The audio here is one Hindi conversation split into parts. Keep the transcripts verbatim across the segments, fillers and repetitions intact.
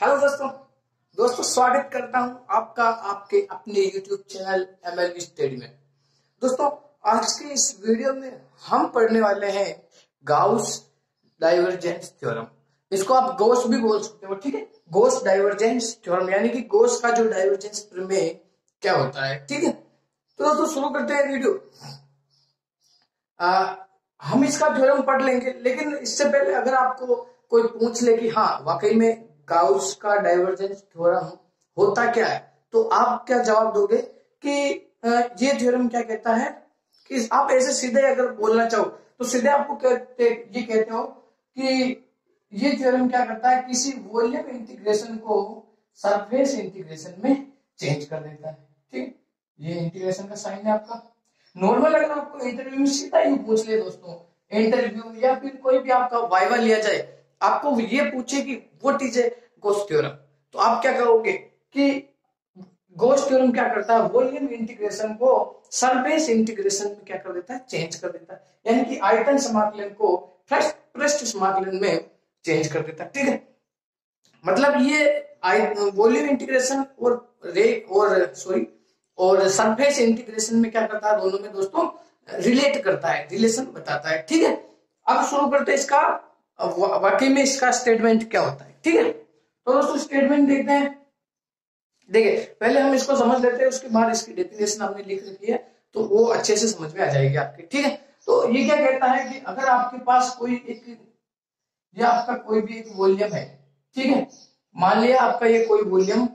हेलो दोस्तों दोस्तों स्वागत करता हूं आपका आपके अपने यूट्यूब चैनल एमएल स्टडी में। दोस्तों आज के इस वीडियो में हम पढ़ने वाले हैं गाउस डाइवर्जेंस थ्योरम। इसको आप गॉस भी बोल सकते हो, ठीक है। गॉस डाइवर्जेंस थ्योरम यानी कि गॉस का जो डाइवर्जेंस प्रमेय क्या होता है, ठीक है। तो दोस्तों शुरू करते हैं वीडियो। आ, हम इसका थ्योरम पढ़ लेंगे, लेकिन इससे पहले अगर आपको कोई पूछ ले कि हाँ वाकई में गाउस का डाइवर्जेंस थ्योरम होता क्या है, तो आप क्या जवाब दोगे कि ये थ्योरम क्या कहता है कि आप ऐसे सीधे अगर बोलना चाहो तो सीधे आपको कहते ये कहते हो कि ये थ्योरम क्या करता है, किसी वॉल्यूम इंटीग्रेशन को सरफेस इंटीग्रेशन में चेंज कर देता है, ठीक। ये इंटीग्रेशन का साइन है आपका। नॉर्मल अगर आपको इंटरव्यू में सीधा ही पूछ ले दोस्तों, इंटरव्यू या फिर कोई भी आपका वाइवा लिया जाए, आपको ये पूछे कि what is a Gauss theorem, तो आप क्या कहोगे कि गॉस थ्योरम क्या करता है, वॉल्यूम इंटीग्रेशन को सरफेस इंटीग्रेशन में क्या कर देता है, चेंज कर देता है। यानी कि आयतन समाकलन को पृष्ठ समाकलन में चेंज कर देता है, ठीक है। मतलब ये वॉल्यूम इंटीग्रेशन और रे और सॉरी और सरफेस इंटीग्रेशन में क्या करता है, दोनों में दोस्तों रिलेट करता है, रिलेशन बताता है, ठीक है। अब शुरू करते हैं इसका वाकई में इसका स्टेटमेंट क्या होता है, ठीक है। तो दोस्तों स्टेटमेंट देखते हैं। देखिए पहले हम इसको समझ लेते हैं, उसके बाद इसकी डेफिनेशन आपने लिख रखी है तो वो अच्छे से समझ में आ जाएगी आपके, ठीक है। तो ये क्या कहता है कि अगर आपके पास कोई एक या आपका कोई भी एक वॉल्यूम है, ठीक है। मान लिया आपका ये कोई वॉल्यूम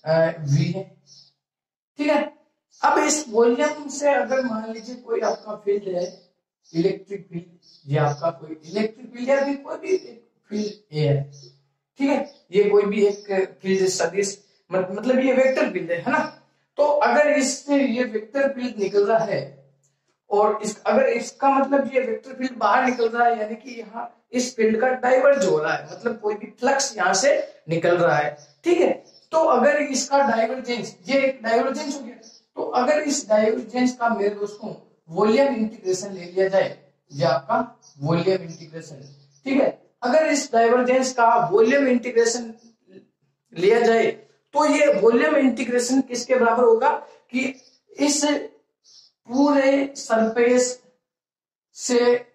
वी है, ठीक है। अब इस वॉल्यूम से अगर मान लीजिए कोई आपका फील्ड है, इलेक्ट्रिक फील्ड, ये आपका कोई इलेक्ट्रिक फील्ड या भी कोई भी फील्ड ए है, ठीक है। ये कोई भी एक फील्ड सदिश मतलब ये वेक्टर फील्ड है, है ना। तो अगर इससे ये वेक्टर फील्ड निकल रहा है और इस अगर इसका मतलब ये वेक्टर फील्ड बाहर निकल रहा है, यानी कि यहाँ इस फील्ड का डाइवर्ज हो रहा है, मतलब कोई भी फ्लक्स यहाँ से निकल रहा है, ठीक है। तो अगर इसका डाइवर्जेंस, ये एक डाइवर्जेंस हो गया, तो अगर इस डाइवर्जेंस का मेरे दोस्तों वॉल्यूम इंटीग्रेशन ले लिया जाए, ये आपका वॉल्यूम इंटीग्रेशन, ठीक है। अगर इस डाइवर्जेंस का वॉल्यूम इंटीग्रेशन लिया जाए तो ये वॉल्यूम इंटीग्रेशन किसके बराबर होगा कि इस पूरे सरफेस से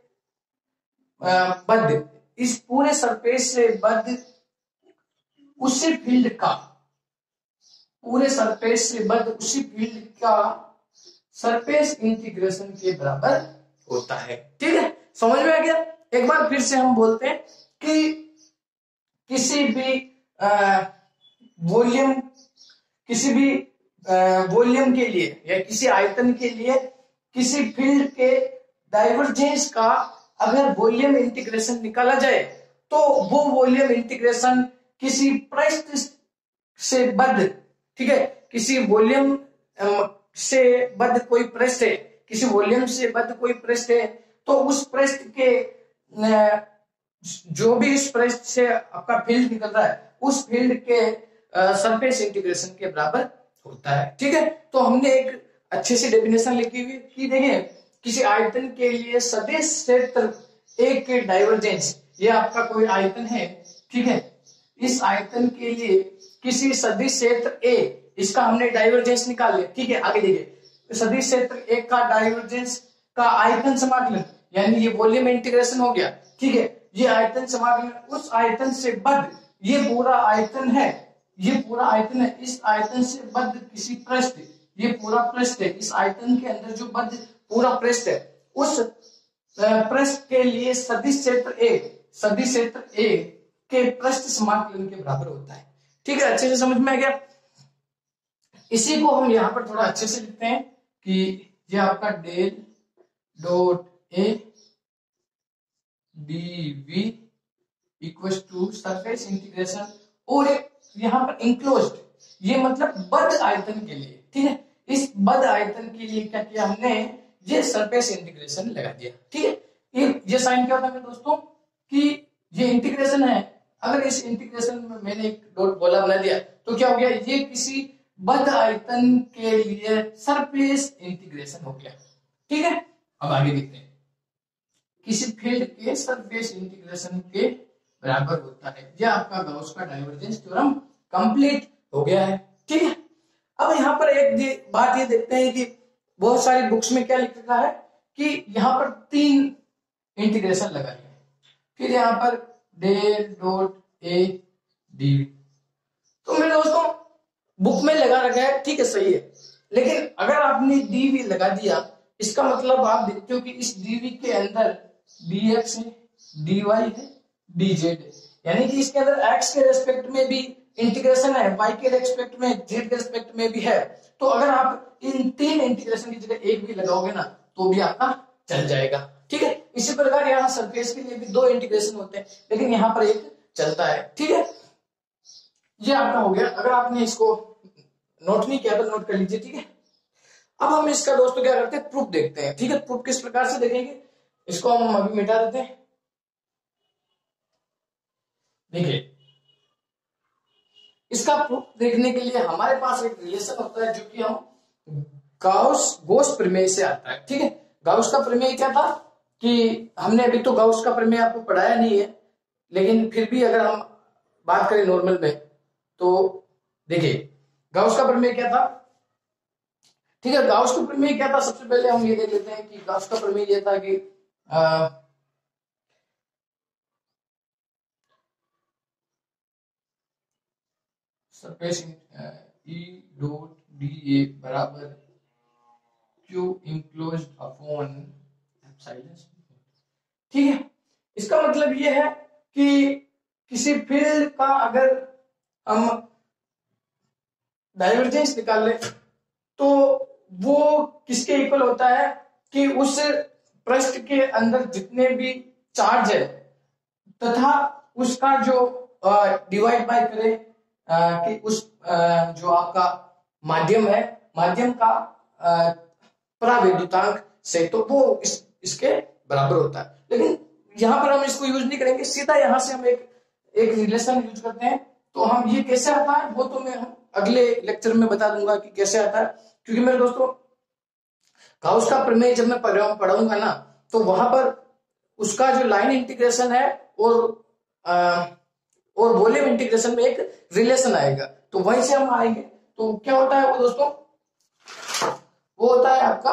बद्ध इस पूरे सरफेस से बद्ध उसी फील्ड का पूरे सरफेस से बद्ध उसी फील्ड का सरफेस इंटीग्रेशन के बराबर होता है, ठीक है। समझ में आ गया। एक बार फिर से हम बोलते हैं कि किसी भी वॉल्यूम किसी भी वॉल्यूम के लिए या किसी आयतन के लिए किसी फील्ड के डाइवर्जेंस का अगर वॉल्यूम इंटीग्रेशन निकाला जाए तो वो वॉल्यूम इंटीग्रेशन किसी पृष्ठ से बद्ध, ठीक है, किसी वॉल्यूम से बद्ध कोई पृष्ठ है, किसी वॉल्यूम से बद्ध कोई पृष्ठ है, तो उस पृष्ठ के जो भी इस पृष्ठ से आपका फील्ड निकल रहा है उस फील्ड के सरफेस इंटीग्रेशन के बराबर होता है, ठीक है। तो हमने एक अच्छी सी डेफिनेशन लिखी हुई कि देखिए किसी आयतन के लिए सदिश क्षेत्र ए के डाइवर्जेंस, ये आपका कोई आयतन है, ठीक है। इस आयतन के लिए किसी सदिश क्षेत्र ए, इसका हमने डाइवर्जेंस निकाल लिया, ठीक है। आगे देखिए सदिश क्षेत्र ए का डाइवर्जेंस का आयतन समाकलन, यानी ये वॉल्यूम इंटीग्रेशन हो गया, ठीक है। ये आयतन समाकलन उस आयतन से बद्ध, ये पूरा आयतन है, ये पूरा आयतन है, इस आयतन से बद्ध किसी पृष्ठ, ये पूरा पृष्ठ है, इस आयतन के अंदर जो बद्ध पूरा पृष्ठ है, उस पृष्ठ के लिए सदिश क्षेत्र ए सदिश क्षेत्र ए के पृष्ठ समाकलन के बराबर होता है, ठीक है। अच्छे से समझ में आ गया। इसी को हम यहाँ पर थोड़ा अच्छे से लिखते हैं कि ये आपका del dot A D V equal to surface integration और एक यहाँ पर इंक्लोज्ड, ये मतलब बद्ध आयतन के लिए, ठीक है। इस बद्ध आयतन के लिए क्या किया हमने, ये सरफेस इंटीग्रेशन लगा दिया, ठीक है। ये ये साइन क्या होता है दोस्तों कि ये इंटीग्रेशन है, अगर इस इंटीग्रेशन में मैंने एक डॉट गोला बना दिया तो क्या हो गया, ये किसी बद्ध आयतन के लिए सरफेस इंटीग्रेशन हो गया, ठीक है। अब आगे देखते हैं किसी फील्ड के सरफेस इंटीग्रेशन के बराबर होता है। यह आपका गॉस का डाइवर्जेंस थ्योरम कंप्लीट हो गया है। ठीक है, अब यहाँ पर एक बात ये देखते हैं कि बहुत सारी बुक्स में क्या लिख रखा है कि यहाँ पर तीन इंटीग्रेशन लगाई है, फिर यहाँ पर डेल डॉट ए डी। तो मेरे दोस्तों बुक में लगा रखा है, ठीक है, सही है, लेकिन अगर आपने डीवी लगा दिया, इसका मतलब आप देखते हो कि इस डीवी के अंदर डी एक्स है, डी वाई है, डी जेड है, यानी कि इसके अंदर एक्स के रेस्पेक्ट में भी इंटीग्रेशन है, वाई के रेस्पेक्ट में, जेड के रेस्पेक्ट में भी है। तो अगर आप इन तीन इंटीग्रेशन की जगह एक भी लगाओगे ना तो भी आपका चल जाएगा। ठीक है, इसी प्रकार यहाँ सरफेस के लिए भी दो इंटीग्रेशन होते हैं, लेकिन यहाँ पर एक चलता है। ठीक है, ये आपका हो गया। अगर आपने इसको नोट नहीं किया तो नोट कर लीजिए। ठीक है, अब हम इसका दोस्तों क्या करते हैं, प्रूफ देखते हैं। ठीक है, प्रूफ किस प्रकार से देखेंगे, इसको हम अभी मिटा देते हैं। देखिए, इसका प्रूफ देखने के लिए हमारे पास एक रिलेशन होता है जो कि हम गाउस गॉस प्रमेय से आता है। ठीक है, गाउस का प्रमेय क्या था कि हमने अभी तो गाउस का प्रमेय आपको पढ़ाया नहीं है, लेकिन फिर भी अगर हम बात करें नॉर्मल में तो देखिए गाउस का प्रमेय क्या था। ठीक है, गाउस का प्रमेय क्या था, सबसे पहले हम ये देख लेते हैं कि गाउस का प्रमेय ये था कि आ, surface E dot D A बराबर क्यू इनक्लोज्ड अपॉन एप्सिलॉन। ठीक है, इसका मतलब ये है कि किसी फील्ड का अगर हम डाइवर्जेंस निकाल ले तो वो किसके इक्वल होता है कि उस पृष्ठ के अंदर जितने भी चार्ज है तथा उसका जो डिवाइड बाय करे आ, कि उस आ, जो आपका माध्यम है, माध्यम का परावैद्युतांक से, तो वो इस, इसके बराबर होता है। लेकिन यहाँ पर हम इसको यूज नहीं करेंगे, सीधा यहाँ से हम एक एक रिलेशन यूज करते हैं। तो हम ये कैसे आता है वो तो मैं हम अगले लेक्चर में बता दूंगा कि कैसे आता है, क्योंकि मेरे दोस्तों गाउस का प्रमेय जब मैं पढ़ाऊंगा ना तो वहां पर उसका जो लाइन इंटीग्रेशन है और आ, और वॉल्यूम इंटीग्रेशन में एक रिलेशन आएगा, तो वहीं से हम आएंगे। तो क्या होता है वो दोस्तों, वो होता है आपका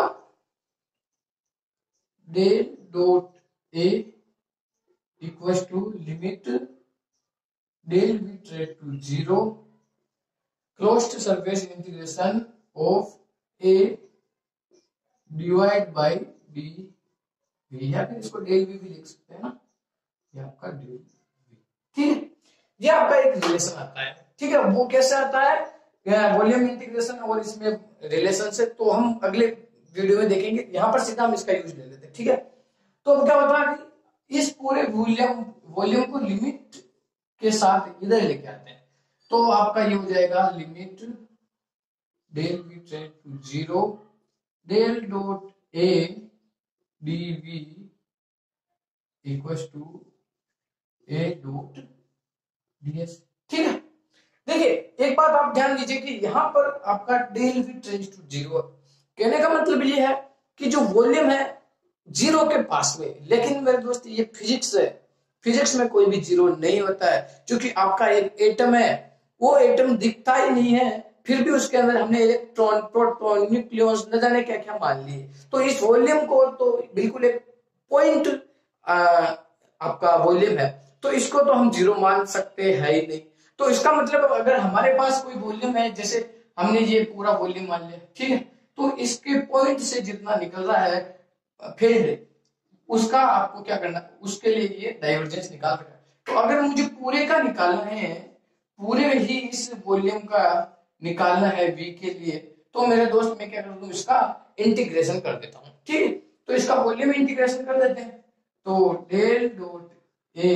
del dot A equals to limit del V tends to zero closed surface integration of A divide by D V, या फिर इसको डेल वी भी लिख सकते हैं ना, ये आपका डेल वी। ठीक है, ये आपका एक रिलेशन आता है। ठीक है, वो कैसे आता है, वॉल्यूम इंटीग्रेशन और इसमें रिलेशन से, तो हम अगले वीडियो में देखेंगे। यहां पर सीधा हम इसका यूज ले लेते हैं। ठीक है, तो अब क्या होता है कि इस पूरे वॉल्यूम वॉल्यूम को लिमिट के साथ इधर लेके आते हैं, तो आपका ये हो जाएगा limit del V tends to zero del dot A D V equals to A dot D S. ठीक है, देखिए एक बात आप ध्यान दीजिए कि यहाँ पर आपका del V trends to zero, कहने का मतलब ये है कि जो वॉल्यूम है जीरो के पास में, लेकिन मेरे दोस्त ये फिजिक्स है, फिजिक्स में कोई भी जीरो नहीं होता है, क्योंकि आपका एक एटम है, वो एटम दिखता ही नहीं है, फिर भी उसके अंदर हमने इलेक्ट्रॉन, प्रोटॉन, न्यूक्लियस, न जाने क्या क्या मान लिए। तो इस वॉल्यूम को तो बिल्कुल एक पॉइंट आपका वॉल्यूम है, तो इसको तो हम जीरो मान सकते हैं ही नहीं। तो इसका मतलब अगर हमारे पास कोई वॉल्यूम है, जैसे हमने ये पूरा वॉल्यूम मान लिया, ठीक है, तो इसके पॉइंट से जितना निकल रहा है फील्ड, उसका आपको क्या करना है, उसके लिए ये डाइवर्जेंस निकाल रखा है। तो अगर मुझे पूरे का निकालना है, पूरे ही इस वॉल्यूम का निकालना है वी के लिए, तो मेरे दोस्त मैं क्या कर दूं, इसका इंटीग्रेशन कर देता हूं। ठीक है, तो इसका वॉल्यूम इंटीग्रेशन कर देते हैं, तो del dot A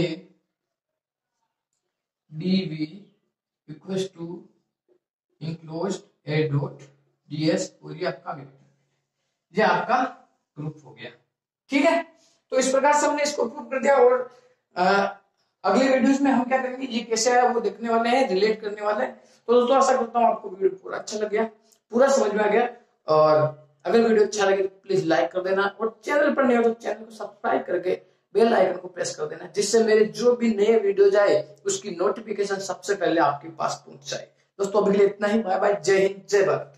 dv equals to enclosed A dot ds, और ये आपका वेक्टर, ये आपका प्रूफ हो गया। ठीक है, तो इस प्रकार से हमने इसको प्रूफ कर दिया। और आ, अगले वीडियोस में हम क्या करेंगे, ये कैसे है वो देखने वाले हैं, रिलेट करने वाले हैं। तो दोस्तों आशा करता हूँ आपको वीडियो पूरा अच्छा लग गया, पूरा समझ में आ गया। और अगर वीडियो अच्छा लगे तो प्लीज लाइक कर देना, और चैनल पर नहीं हो तो चैनल को सब्सक्राइब करके बेल आइकन को प्रेस कर देना, जिससे मेरे जो भी नए वीडियो जाए उसकी नोटिफिकेशन सबसे पहले आपके पास पहुंच जाए। दोस्तों अभी के लिए इतना ही। बाय बाय, जय हिंद, जय भारत।